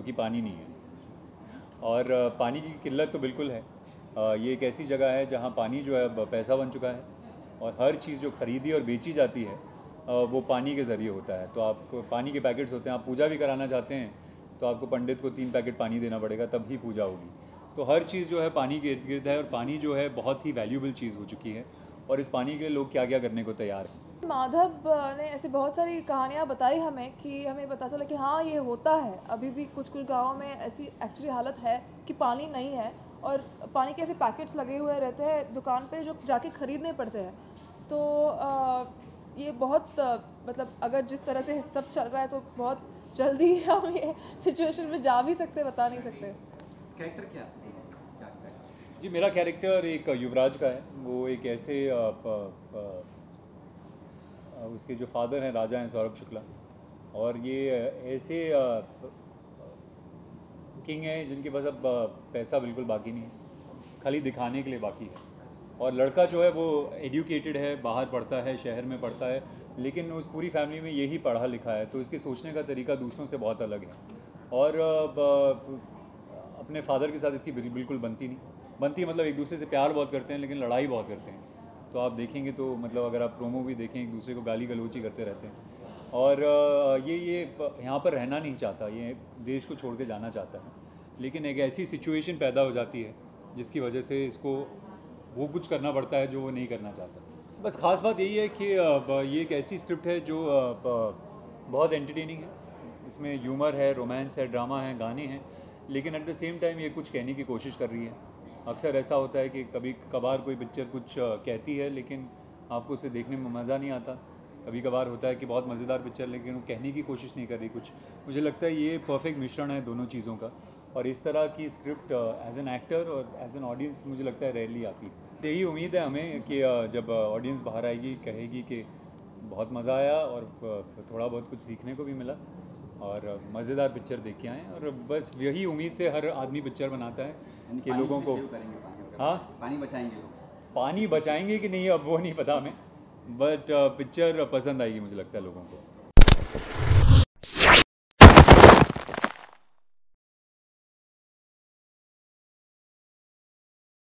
क्योंकि पानी नहीं है। और पानी की किल्लत तो बिल्कुल है। ये एक ऐसी जगह है जहाँ पानी जो है अब पैसा बन चुका है, और हर चीज़ जो खरीदी और बेची जाती है वो पानी के ज़रिए होता है। तो आपको पानी के पैकेट्स होते हैं, आप पूजा भी कराना चाहते हैं तो आपको पंडित को 3 पैकेट पानी देना पड़ेगा, तब ही पूजा होगी। तो हर चीज़ जो है पानी के इर्द गिर्द है, और पानी जो है बहुत ही वैल्यूबल चीज़ हो चुकी है, और इस पानी के लिए लोग क्या क्या करने को तैयार हैं। माधव ने ऐसी बहुत सारी कहानियाँ बताई हमें कि हमें पता चला कि हाँ ये होता है, अभी भी कुछ कुछ गाँव में ऐसी एक्चुअली हालत है कि पानी नहीं है, और पानी के ऐसे पैकेट्स लगे हुए रहते हैं दुकान पे जो जाके ख़रीदने पड़ते हैं। तो ये बहुत मतलब अगर जिस तरह से सब चल रहा है तो बहुत जल्दी हम ये सिचुएशन में जा भी सकते, बता नहीं सकते। कैरेक्टर क्या जी, मेरा कैरेक्टर एक युवराज का है। वो एक ऐसे उसके जो फादर हैं राजा हैं सौरभ शुक्ला, और ये ऐसे किंग हैं जिनके पास अब पैसा बिल्कुल बाकी नहीं है, खाली दिखाने के लिए बाकी है। और लड़का जो है वो एजुकेटेड है, बाहर पढ़ता है, शहर में पढ़ता है, लेकिन उस पूरी फैमिली में यही पढ़ा लिखा है, तो इसके सोचने का तरीका दूसरों से बहुत अलग है। और अपने फादर के साथ इसकी बिल्कुल बनती नहीं बनती, मतलब एक दूसरे से प्यार बहुत करते हैं लेकिन लड़ाई बहुत करते हैं। तो आप देखेंगे तो मतलब अगर आप प्रोमो भी देखें, एक दूसरे को गाली गलौची करते रहते हैं। और ये यहाँ पर रहना नहीं चाहता, ये देश को छोड़ के जाना चाहता है, लेकिन एक ऐसी सिचुएशन पैदा हो जाती है जिसकी वजह से इसको वो कुछ करना पड़ता है जो वो नहीं करना चाहता। बस ख़ास बात यही है कि ये एक ऐसी स्क्रिप्ट है जो बहुत एंटरटेनिंग है। इसमें ह्यूमर है, रोमांस है, ड्रामा है, गाने हैं, लेकिन एट द सेम टाइम ये कुछ कहने की कोशिश कर रही है। अक्सर ऐसा होता है कि कभी कभार कोई पिक्चर कुछ कहती है लेकिन आपको उसे देखने में मज़ा नहीं आता। कभी कभार होता है कि बहुत मज़ेदार पिक्चर लेकिन वो कहने की कोशिश नहीं कर रही कुछ। मुझे लगता है ये परफेक्ट मिश्रण है दोनों चीज़ों का, और इस तरह की स्क्रिप्ट एज एन एक्टर और एज एन ऑडियंस मुझे लगता है रेयरली आती है। यही उम्मीद है हमें कि जब ऑडियंस बाहर आएगी कहेगी कि बहुत मज़ा आया और थोड़ा बहुत कुछ सीखने को भी मिला, और मज़ेदार पिक्चर देख के आएँ। और बस यही उम्मीद से हर आदमी पिक्चर बनाता है कि लोगों को हाँ पानी बचाएंगे लोग। पानी बचाएंगे कि नहीं अब वो नहीं पता हमें, बट पिक्चर पसंद आएगी मुझे लगता है लोगों को।